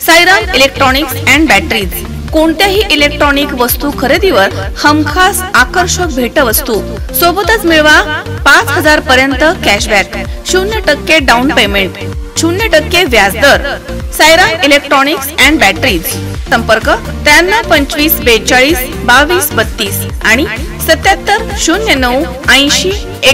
Sairam electronics and batteries कोणत्याही electronic वस्तू खरेदीवर हमखास आकर्षक भेटवस्तू सोबतच मिळवा 5000 पर्यंत कॅशबॅक, 0% डाऊन पेमेंट, 0% व्याजदर। साईराम इलेक्ट्रॉनिक्स अँड बॅटरीज, संपर्क 93 25 42 22 32 आणि 77 09 80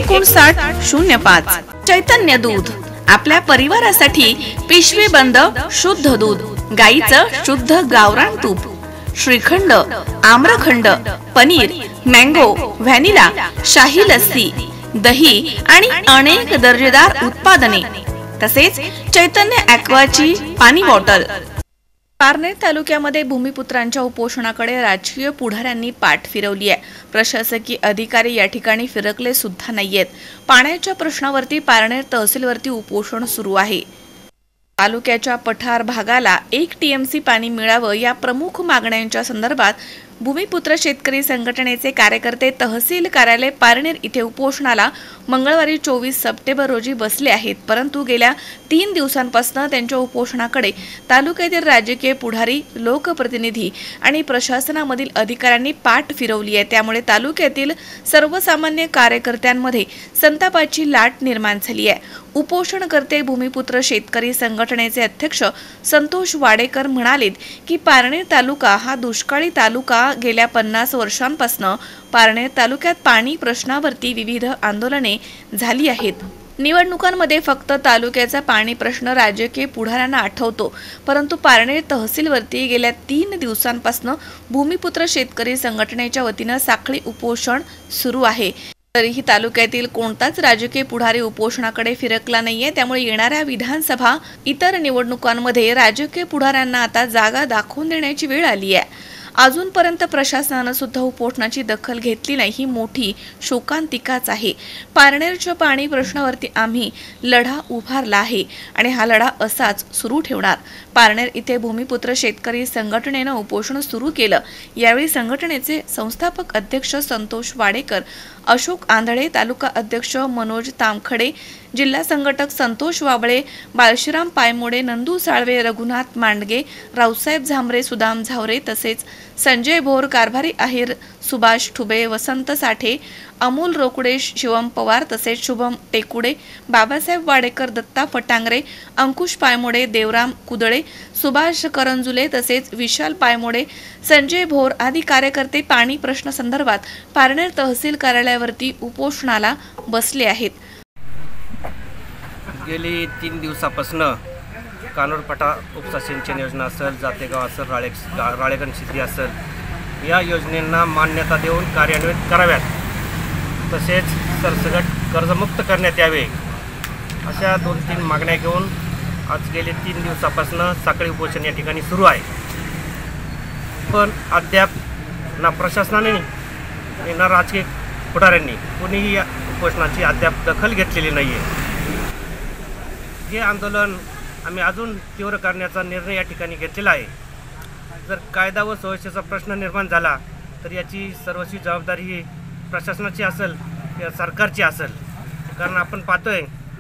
59 05। चैतन्य दूध, आपल्या परिवारासाठी पिशवी बंद शुद्ध दूध, गाईचं शुद्ध गावरान तूप, श्रीखंड, आम्रखंड, पनीर, मँगो, व्हॅनिला, शाही लस्सी, दही आणि अनेक दर्जेदार उत्पादने, तसेच चैतन्य ॲक्वाची पाणी बॉटल। पारनेर तालुक्यामध्ये भूमिपुत्रांच्या उपोषणाकडे राजकीय पुढाऱ्यांनी पाठ फिरवली आहे। प्रशासकीय अधिकारी या ठिकाणी फिरकले सुद्धा नाहीयेत। पाण्याच्या प्रश्नावरती पारनेर तहसीलवरती उपोषण सुरू आहे। तालुक्याच्या पठार भागाला 1 TMC पाणी मिळावं या प्रमुख मागण्यांच्या संदर्भात भूमिपुत्र शेतकरी संघटनेचे कार्यकर्ते तहसील कार्यालय पारनेर इथे उपोषणाला मंगळवारी 24 सप्टेंबर रोजी बसले आहेत। परंतु गेल्या 3 दिवसांपासून त्यांच्या उपोषणाकडे तालुक्यातील राजकीय पुढारी, लोकप्रतिनिधी आणि प्रशासनामधील अधिकाऱ्यांनी पाठ फिरवली आहे। त्यामुळे तालुक्यातील सर्वसामान्य कार्यकर्त्यांमध्ये संतापाची लाट निर्माण झाली आहे। उपोषणकर्ते भूमिपुत्र शेतकरी संघटनेचे अध्यक्ष संतोष वाडेकर म्हणाले की पारनेर तालुका हा दुष्काळी तालुका गेल्या 50 वर्षांपासून पारनेर तालुक्यात पाणी प्रश्नावरती विविध आंदोलने झाली आहेत। निवडणुकांमध्ये फक्त तालुक्याचा पाणी प्रश्न राजकीय पुढाऱ्यांना आठवतो, परंतु पारनेर तहसीलवरती गेल्या 3 दिवसांपासून भूमिपुत्र शेतकरी संघटनेच्या वतीने साखळी उपोषण सुरू आहे। तरीही तालुक्यातील कोणताच राजकीय पुढारी उपोषणाकडे फिरकला नाहीये। त्यामुळे येणाऱ्या विधानसभा इतर निवडणुकांमध्ये राजकीय पुढाऱ्यांना आता जागा दाखवून देण्याची वेळ आली आहे। अजूनपर्यंत प्रशासनाने सुद्धा उपोषणाची दखल घेतली नाही, ही मोठी शोकांतिकाच आहे। पारनेरच्या पाणी प्रश्नावरती आम्ही लढा उभारला आहे आणि हा लढा असाच सुरू ठेवणार। पारनेर इथे भूमिपुत्र शेतकरी संघटनेने उपोषण सुरू केलं। यावेळी संघटनेचे संस्थापक अध्यक्ष संतोष वाडेकर, अशोक आंधळे, तालुका अध्यक्ष मनोज तामखडे, जिल्हा संघटक संतोष वाबळे, बाळशिराम पायमोडे, नंदू साळवे, रघुनाथ मांडगे, रावसाहेब झांबरे, सुदाम झावरे, तसेच संजय भोर, कारभारी आहेर, सुभाष ठुबे, वसंत साठे, अमोल रोकडे, शिवम पवार, तसेच शुभम टेकुडे, बाबासाहेब वाडेकर, दत्ता फटांगरे, अंकुश पायमोडे, देवराम कुदळे, सुभाष करंजुले, तसेच विशाल पायमोडे, संजय भोर आदी कार्यकर्ते पाणी प्रश्न संदर्भात पारनेर तहसील कार्यालयावरती उपोषणाला बसले आहेत। गेली 3 दिवसापासून कानोरपटा उपसा सिंचन योजना असेल, जातेगाव असेल, राळेगण सिद्धी असेल, या योजनेंना मान्यता देऊन कार्यान्वित कराव्यात, तसेच सरसकट कर्जमुक्त करण्यात यावे, अशा 2-3 मागण्या घेऊन आज गेले 3 दिवसापासून साखळी उपोषण या ठिकाणी सुरू आहे। पण अद्याप ना प्रशासनाने ना राजकीय पुढाऱ्यांनी कोणीही या उपोषणाची अद्याप दखल घेतलेली नाही आहे। हे आंदोलन आम्ही अजून तीव्र करण्याचा निर्णय या ठिकाणी घेतलेला आहे। जर कायदा व सुव्यवस्थेचा प्रश्न निर्माण झाला तर याची सर्वस्वी जबाबदारी ही प्रशासनाची असेल या सरकारची असेल। कारण आपण पाहतोय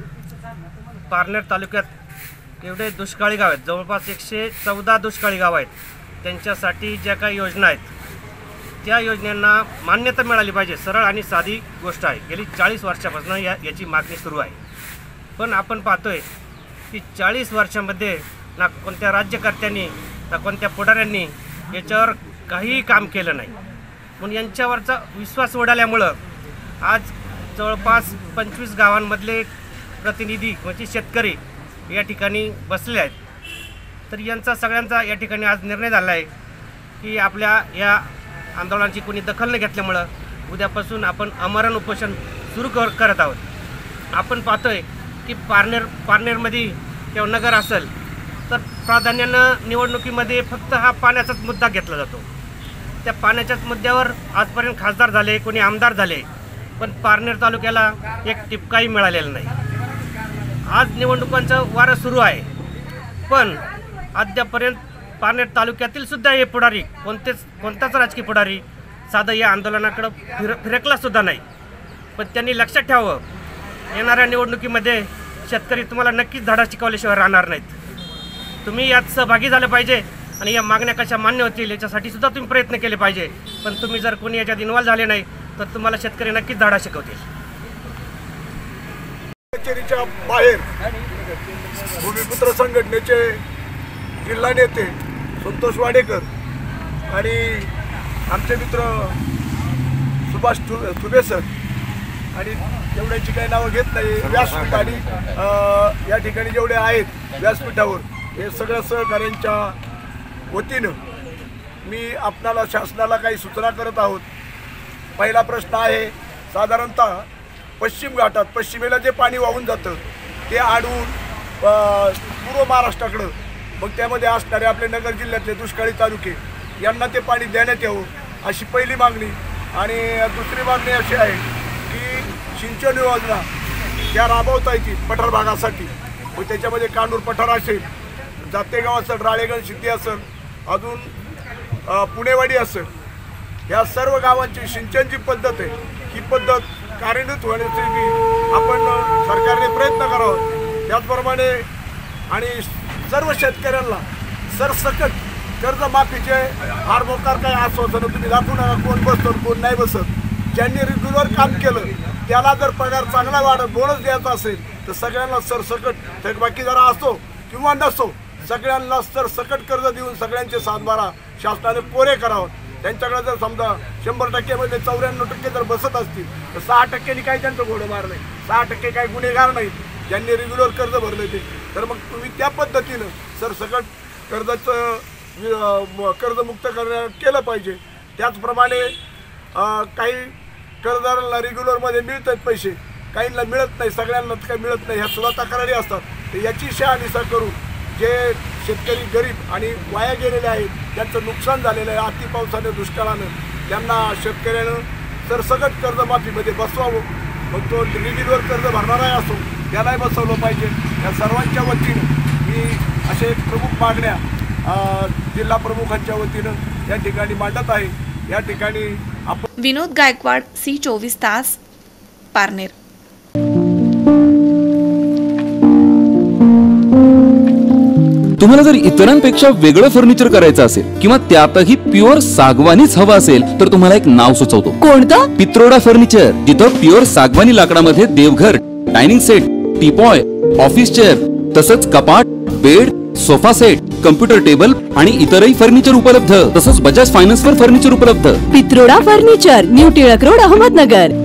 पारनेर तालुक्यात एवढे दुष्काळी गाव आहेत, जवळपास 114 दुष्काळी गाव आहेत। त्यांच्यासाठी ज्या काही योजना आहेत त्या योजनांना मान्यता मिळाली पाहिजे। सरळ आणि साधी गोष्ट आहे। गेली 40 वर्षापासून याची मागणी सुरू आहे। पण आपण पाहतोय की 40 वर्षांमध्ये ना कोणत्या राज्यकर्त्यांनी ना कोणत्या पुढाऱ्यांनी याच्यावर काहीही काम केलं नाही। म्हणून यांच्यावरचा विश्वास उडाल्यामुळं आज जवळपास 25 गावांमधले प्रतिनिधी म्हणजे शेतकरी या ठिकाणी बसले आहेत। तर यांचा सगळ्यांचा या ठिकाणी आज निर्णय झाला आहे की आपल्या या आंदोलनाची कोणी दखल न घेतल्यामुळं उद्यापासून आपण आमरण उपोषण सुरू करत आहोत। आपण पाहतोय की पारनेरमध्ये किंवा नगर असेल तर प्राधान्यानं निवडणुकीमध्ये फक्त हा पाण्याचाच मुद्दा घेतला जातो। त्या पाण्याच्याच मुद्द्यावर आजपर्यंत खासदार झाले, कोणी आमदार झाले, पण पारनेर तालुक्याला एक टिपकाही मिळालेला नाही। आज निवडणुकांचं वारं सुरू आहे, पण अद्यापर्यंत पारनेर तालुक्यातील सुद्धा हे पुढारी कोणताच राजकीय पुढारी साधं या आंदोलनाकडे फिरकला सुद्धा नाही। पण त्यांनी लक्षात ठेवावं, येणाऱ्या निवडणुकीमध्ये शेतकरी तुम्हाला नक्कीच धडा शिकवल्याशिवाय राहणार नाहीत। तुम्ही यात सहभागी झालं पाहिजे आणि या मागण्या कशा मान्य होतील याच्यासाठी सुद्धा तुम्ही प्रयत्न केले पाहिजे. पण तुम्ही जर कोणी याच्यात इन्व्हॉल्व झाले नाही तर तुम्हाला शेतकरी नक्कीच धडा शिकवतील. कचेरीच्या बाहेर भूमिपुत्र संघटनेचे जिल्हा नेते संतोष वाडेकर आणि आमचे मित्र सुभाष सुबे सर आणि जेवढ्यांची काही नावं घेत नाही व्यासपीठ आणि या ठिकाणी जेवढे आहेत व्यासपीठावर हे सगळ्या सहकाऱ्यांच्या वतीनं मी आपणाला शासनाला काही सूचना करत आहोत. पहिला प्रश्न आहे, साधारणतः पश्चिम घाटात पश्चिमेला जे पाणी वाहून जातं ते आडून पूर्व महाराष्ट्राकडं, मग त्यामध्ये असणारे आपले नगर जिल्ह्यातले दुष्काळी तालुके यांना ते पाणी देण्यात यावं अशी पहिली मागणी. आणि दुसरी मागणी अशी आहे की सिंचन योजना त्या राबवता येतील पठार भागासाठी. मग त्याच्यामध्ये कांडूर पठार असेल, जातेगाव असेल, राळेगण सिद्धी असेल, अजून पुणेवाडी असेल, ह्या सर्व गावांची सिंचनची पद्धत आहे ही पद्धत कार्यान्वित होण्यासाठी आपण सरकारने प्रयत्न करावा. त्याचप्रमाणे आणि सर्व शेतकऱ्यांना सरसकट कर्जमाफीचे फार मोकार काही आश्वासनं तुम्ही दाखवू नका, कोण बसतं कोण नाही बसत. ज्यांनी रेग्युलर काम केलं त्याला जर पगार चांगला वाढत बोनस द्यायचा असेल तर सगळ्यांना सरसकट, थकबाकी जरा असो किंवा नसो, सगळ्यांना सरसकट कर्ज देऊन सगळ्यांचे सातबारा शासनाने पुरे करावं. त्यांच्याकडे जर समजा 100%मध्ये 94% जर बसत असतील तर 6%नी काही त्यांचं घोडं मार नाही, 6% काही गुन्हेगार नाहीत ज्यांनी रेग्युलर कर्ज भरले ते. तर मग तुम्ही त्या पद्धतीनं सरसकट कर्जाचं कर्जमुक्त केलं पाहिजे. त्याचप्रमाणे काही कर्जदारांना रेग्युलरमध्ये मिळत आहेत पैसे, काहींना मिळत नाही, सगळ्यांना काही मिळत नाही, ह्या सुद्धा तक्रारी असतात. तर याची शहानिशा करून जे शेतकरी गरीब आणि वाया गेलेले आहेत, त्यांचं नुकसान झालेलं आहे अति पावसाने दुष्काळानं, त्यांना शेतकऱ्यानं सरसकट कर्जमाफीमध्ये बसवावं. मग तो रेग्युलर कर्ज भरणाराही असो त्यालाही बसवलं पाहिजे. या सर्वांच्या वतीनं मी असे प्रमुख मागण्या जिल्हा प्रमुखांच्या वतीनं या ठिकाणी मांडत आहे. या ठिकाणी आपण विनोद गायकवाड, C24 तास, पारनेर. तुम्हाला जर इतरांपेक्षा वेगळं फर्निचर करायचं असेल किंवा त्यातही प्युअर सागवानीच हवं असेल तर तुम्हाला एक नाव सुचवतो. कोणतं? पित्रोडा फर्निचर, जिथं प्युअर सागवानी लाकडामध्ये देवघर, dining set, teapoy, office chair, तसंच कपाट, bed, sofa set, computer table आणि इतरही फर्निचर उपलब्ध. तसंच बजाज फायनान्सवर फर्निचर उपलब्ध. Pitroda furniture, new Tilak road, Ahmednagar.